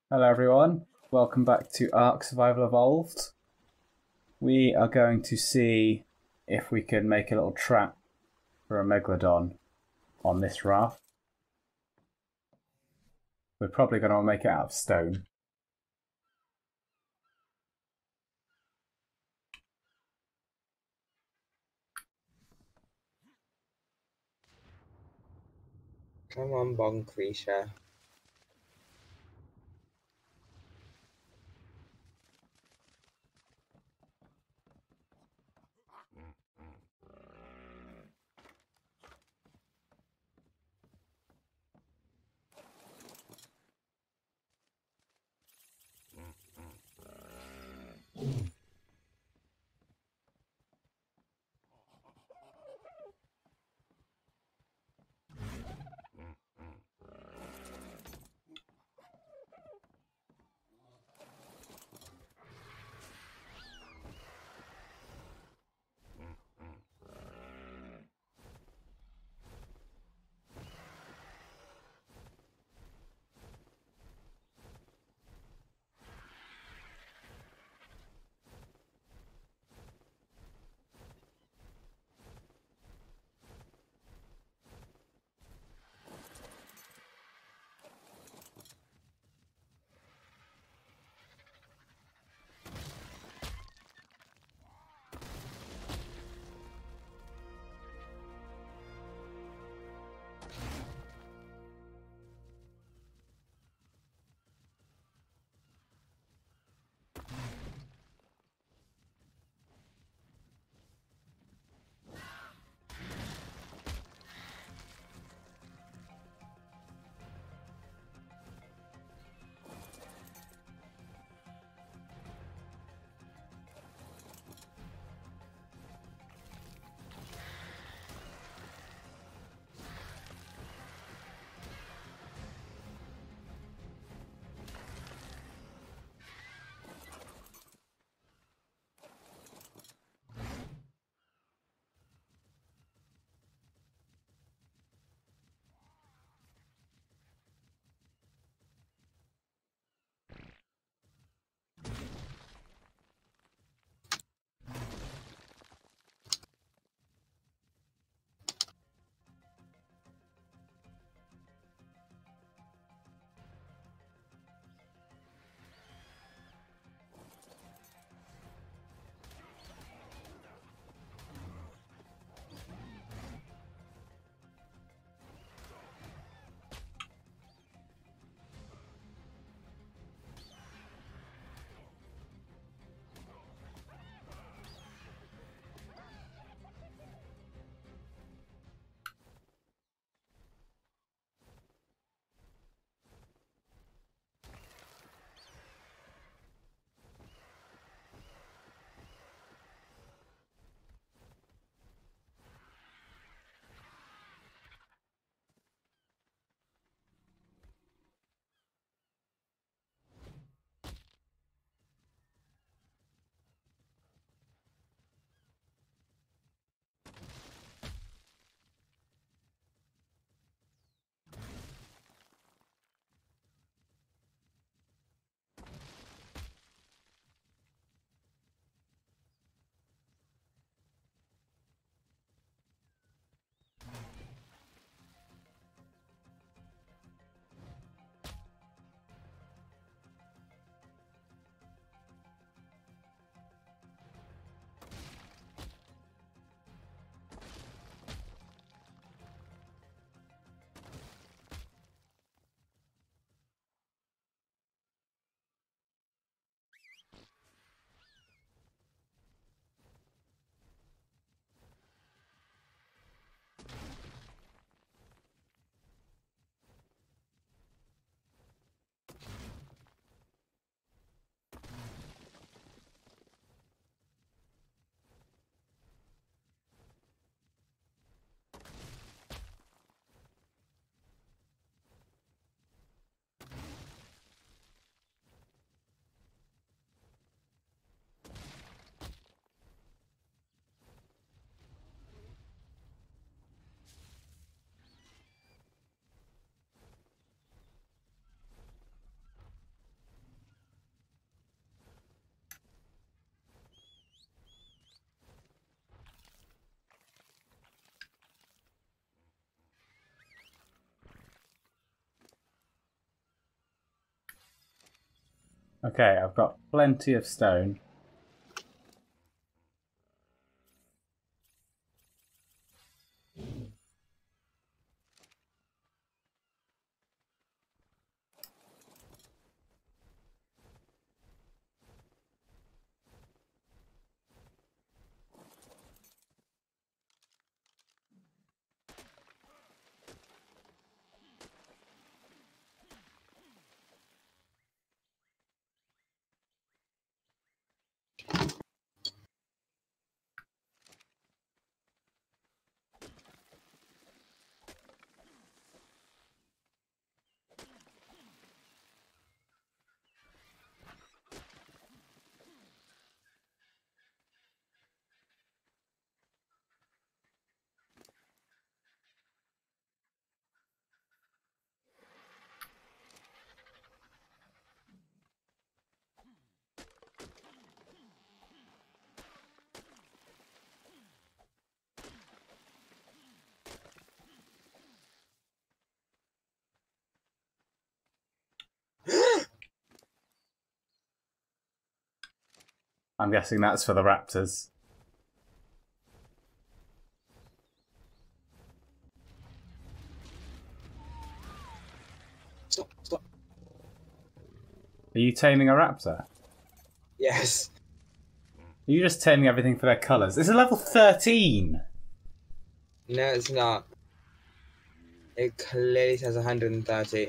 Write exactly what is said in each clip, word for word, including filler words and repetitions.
Hello everyone, welcome back to Ark Survival Evolved. We are going to see if we can make a little trap for a Megalodon on this raft. We're probably going to make it out of stone. Come on, Bon Creature. Okay, I've got plenty of stone. I'm guessing that's for the raptors. Stop, stop. Are you taming a raptor? Yes. Are you just taming everything for their colours? It's a level thirteen! No, it's not. It clearly says one hundred thirty.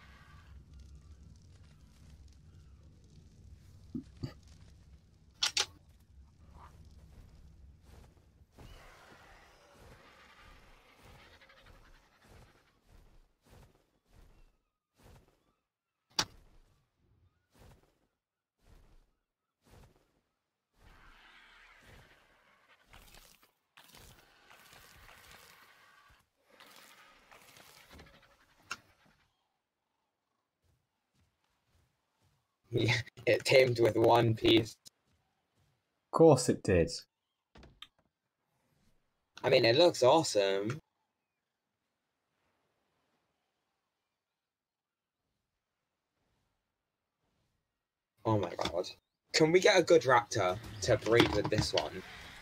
Yeah, it tamed with one piece. Of course it did. I mean, it looks awesome. Oh my god. Can we get a good raptor to breed with this one?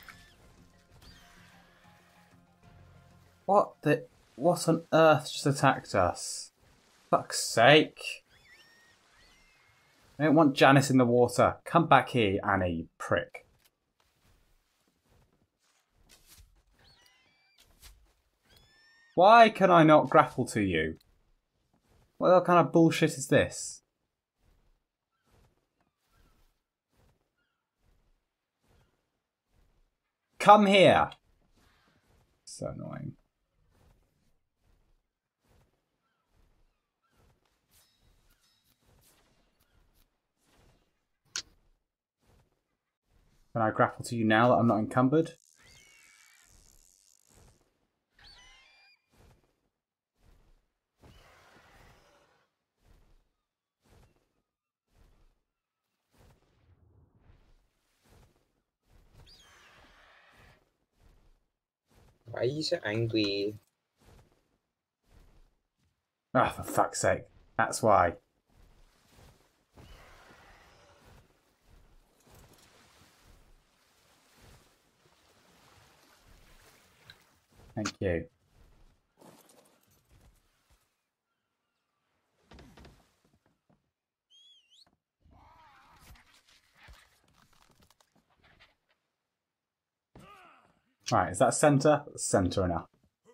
What the... What on earth just attacked us? Fuck's sake. I don't want Janice in the water. Come back here, Annie, you prick. Why can I not grapple to you? What kind of bullshit is this? Come here! So annoying. Can I grapple to you now that I'm not encumbered? Why are you so angry? Ah, oh, for fuck's sake. That's why. Thank you. Right, is that centre? Centre enough.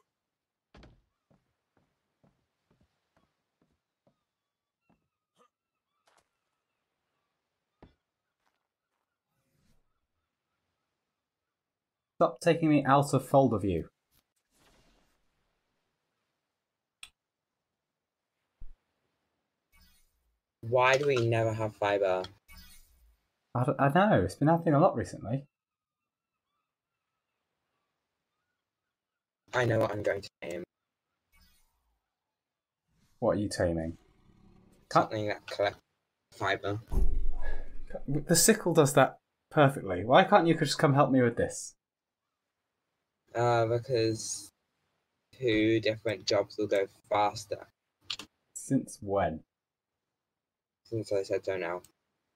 Stop taking me out of folder view. Why do we never have fiber? I, don't, I know, it's been happening a lot recently. I know what I'm going to name. What are you taming? Something that collects fiber. The sickle does that perfectly. Why can't you just come help me with this? Uh, because two different jobs will go faster. Since when? Since I said so now.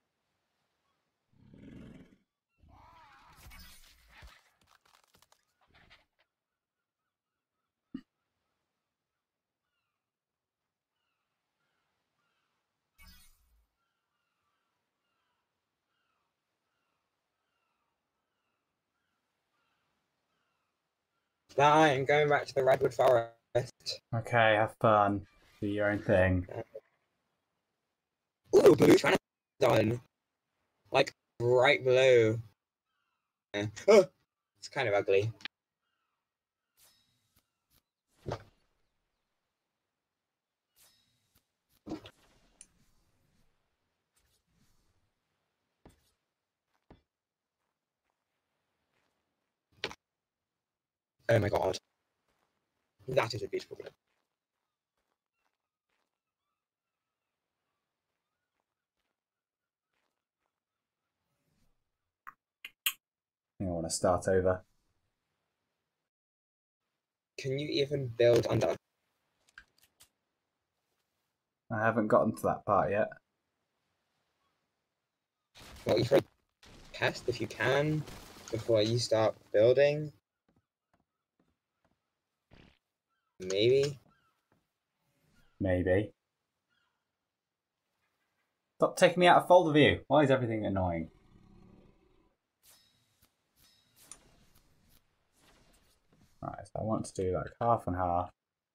Bye, I'm going back to the redwood forest. Okay, have fun. Do your own thing. Ooh, blue Pteranodon. Like, bright blue. Yeah. Oh, it's kind of ugly. Oh my god. That is a beautiful blue. I think I want to start over. Can you even build under? I haven't gotten to that part yet. Well, you could test if you can before you start building. Maybe. Maybe. Stop taking me out of folder view. Why is everything annoying? Right, so I want to do like half and half.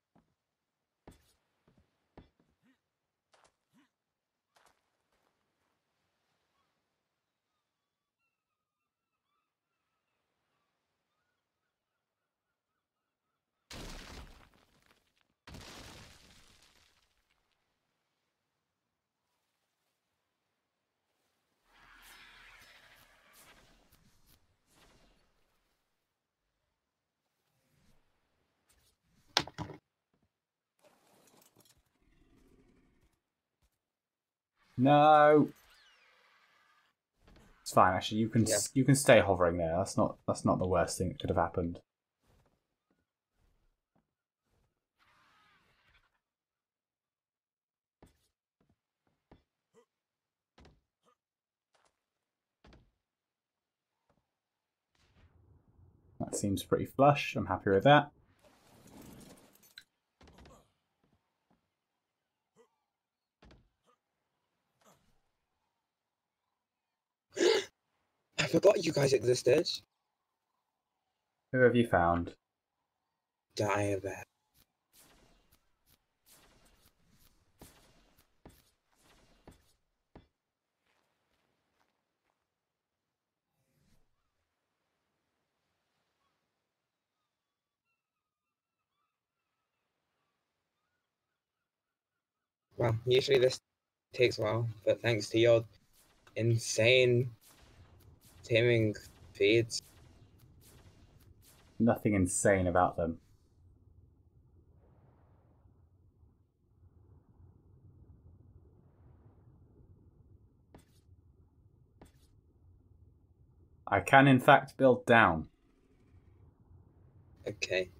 No. It's fine actually. You can Yeah. you can stay hovering there. That's not that's not the worst thing that could have happened. That seems pretty flush. I'm happy with that. I forgot you guys existed. Who have you found? Diabetic. Well, usually this takes a while, but thanks to your insane taming feeds. Nothing insane about them. I can in fact build down. Okay.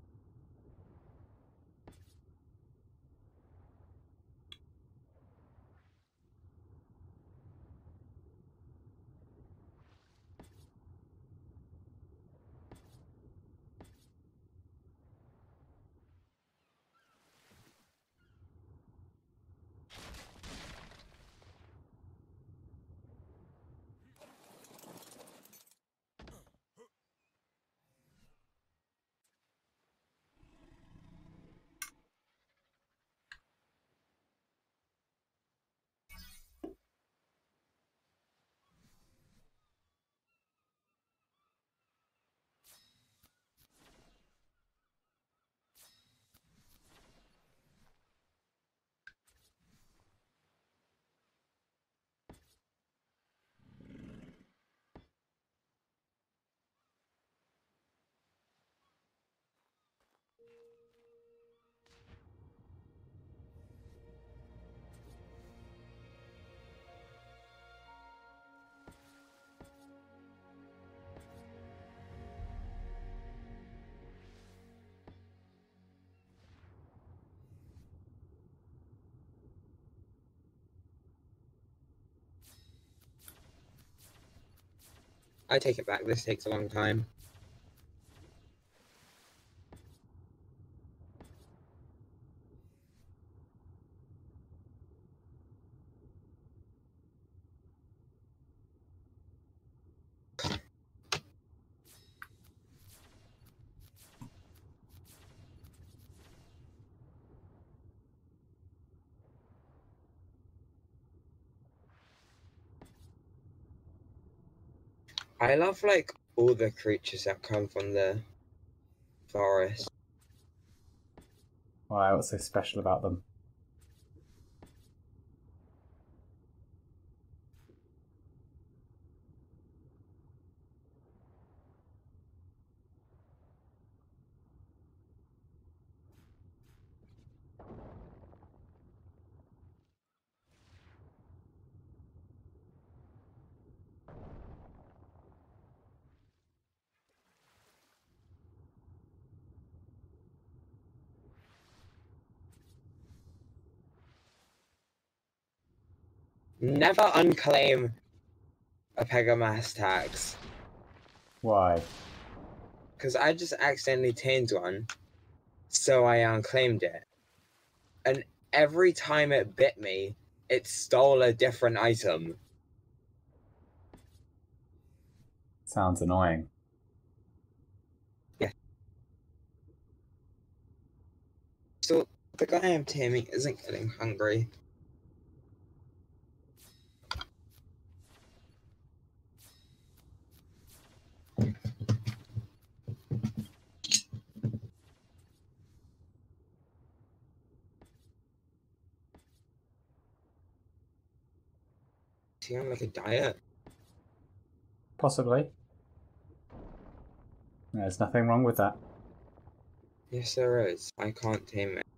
I take it back. This takes a long time. I love like all the creatures that come from the forest. Why? What's so special about them? Never unclaim a Pegamas tax. Why? Because I just accidentally tamed one, so I unclaimed it. And every time it bit me, it stole a different item. Sounds annoying. Yeah. So the guy I'm taming isn't getting hungry. Is he on like a diet? Possibly. There's nothing wrong with that. Yes, there is. I can't tame it.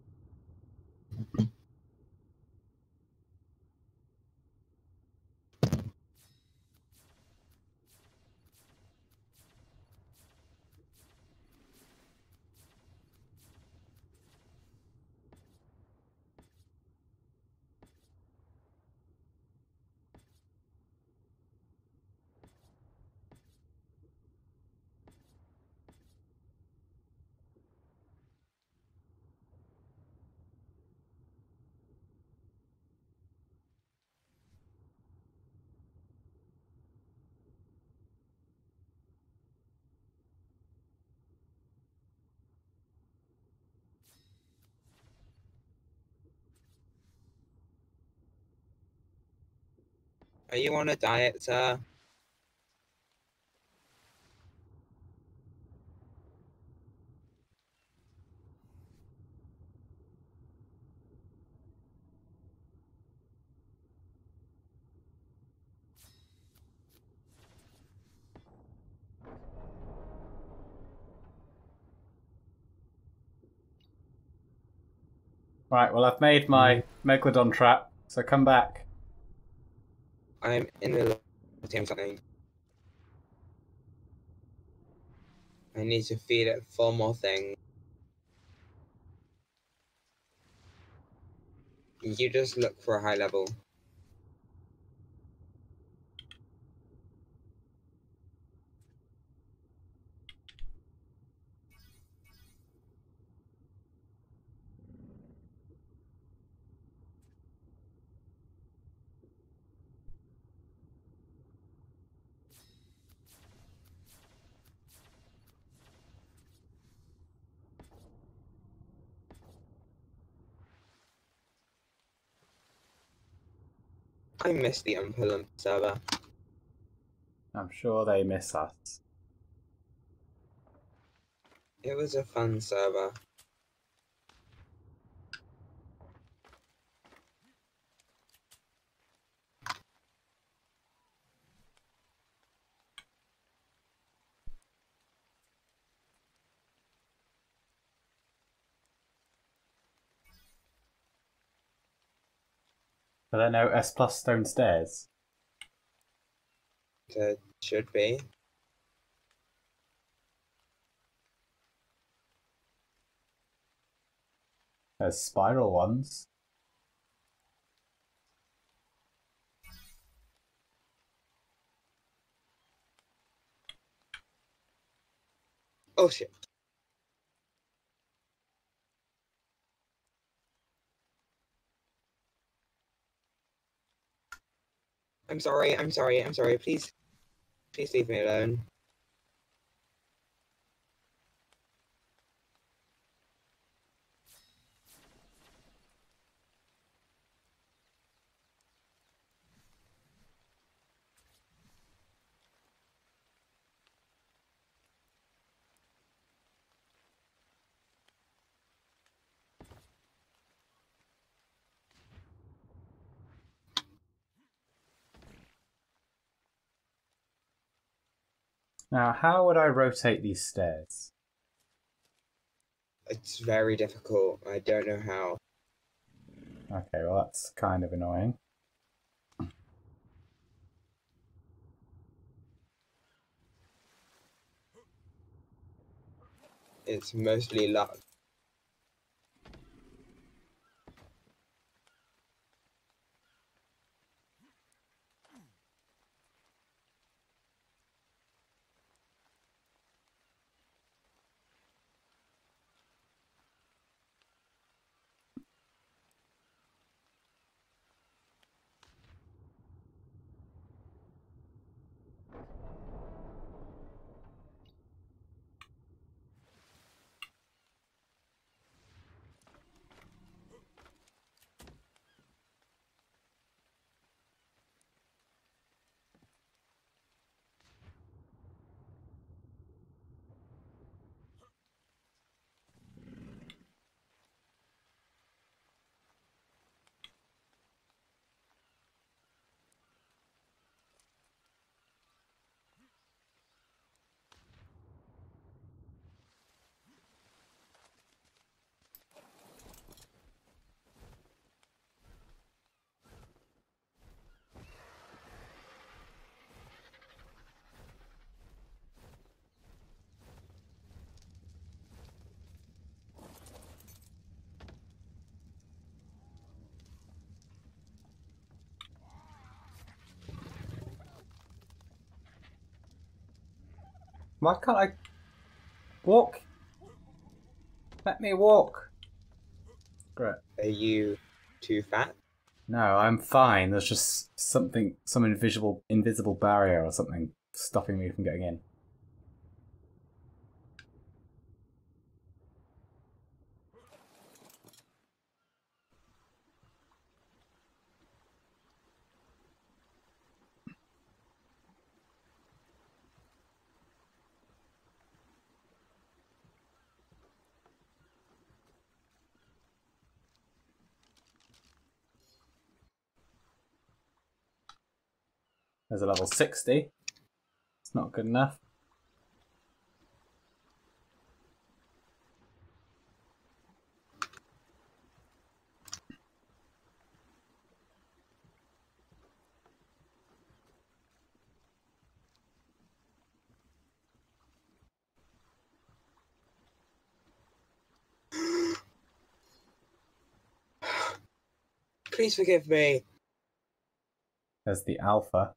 Are you on a diet, sir? Right, well, I've made my Megalodon trap, so come back. I'm in the middle of taming something. I need to feed it four more things. You just look for a high level. I miss the Umpa server. I'm sure they miss us. It was a fun server. Are there no S plus stone stairs? There should be. There's spiral ones. Oh shit. I'm sorry, I'm sorry, I'm sorry. Please, please leave me alone. Now, how would I rotate these stairs? It's very difficult. I don't know how. Okay, well that's kind of annoying. It's mostly luck. Why can't I walk? Let me walk. Great. Are you too fat? No, I'm fine. There's just something, some invisible, invisible barrier or something stopping me from getting in. There's a level sixty. It's not good enough. Please forgive me. There's the alpha.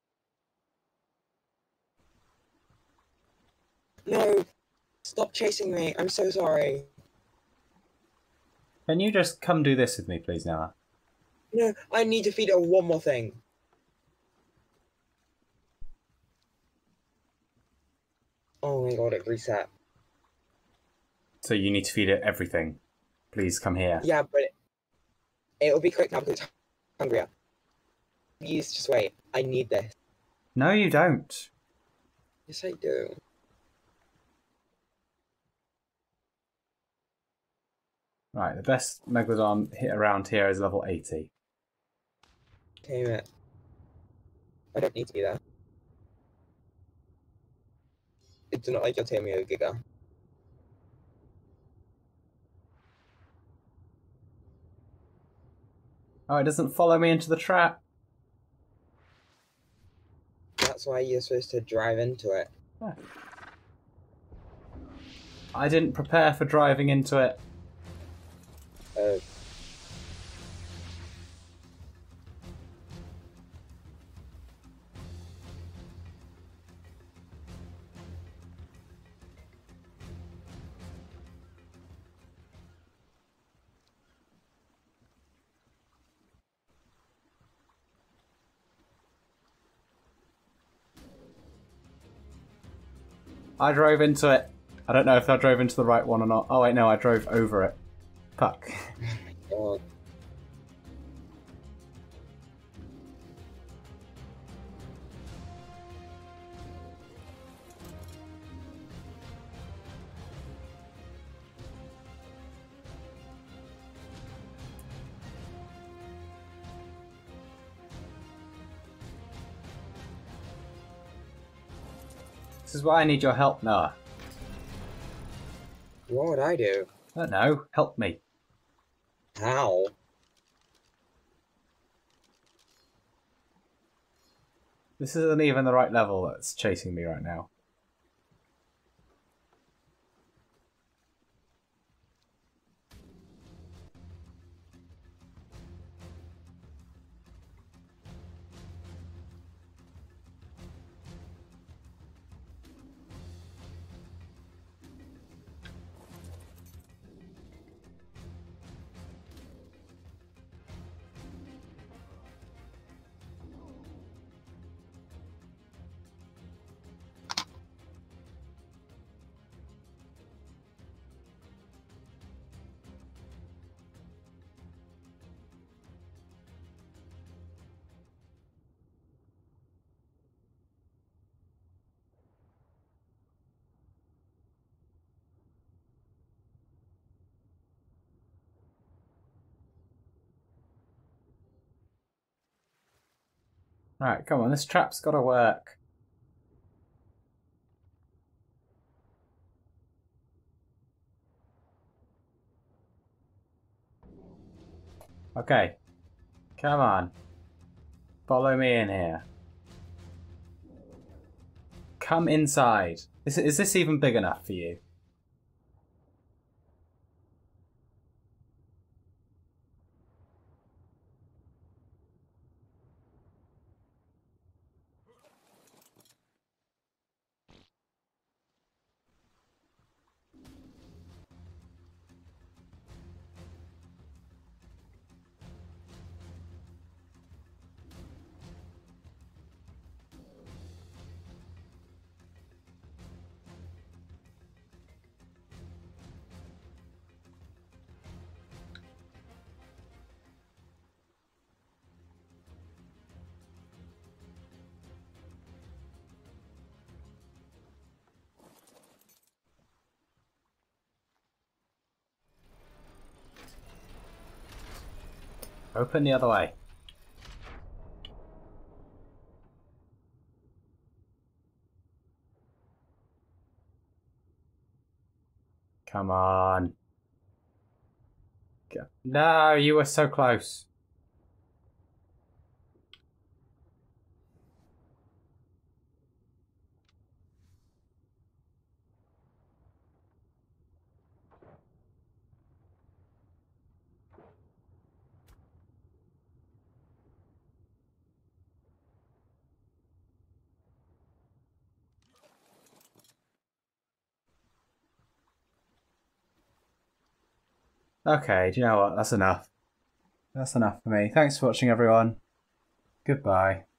No. Stop chasing me. I'm so sorry. Can you just come do this with me, please, Noah? No, I need to feed her one more thing. Oh my god, it reset. So you need to feed it everything. Please come here. Yeah, but it, it'll be quick now because it's hungrier. Please, just wait. I need this. No, you don't. Yes, I do. Right, the best Megalodon hit around here is level eighty. Tame it. I don't need to be there. It's not like you're taming a Giga. Oh, it doesn't follow me into the trap. That's why you're supposed to drive into it. Yeah. I didn't prepare for driving into it. Uh, I drove into it. I don't know if I drove into the right one or not. Oh wait, no, I drove over it. Fuck. God. This is why I need your help, Noah. What would I do? I don't know. Help me. How? This isn't even the right level that's chasing me right now. Alright, come on, this trap's gotta work. Okay. Come on. Follow me in here. Come inside. Is, is this even big enough for you? Open the other way. Come on. Go. No, you were so close. Okay, do you know what? That's enough. That's enough for me. Thanks for watching, everyone. Goodbye.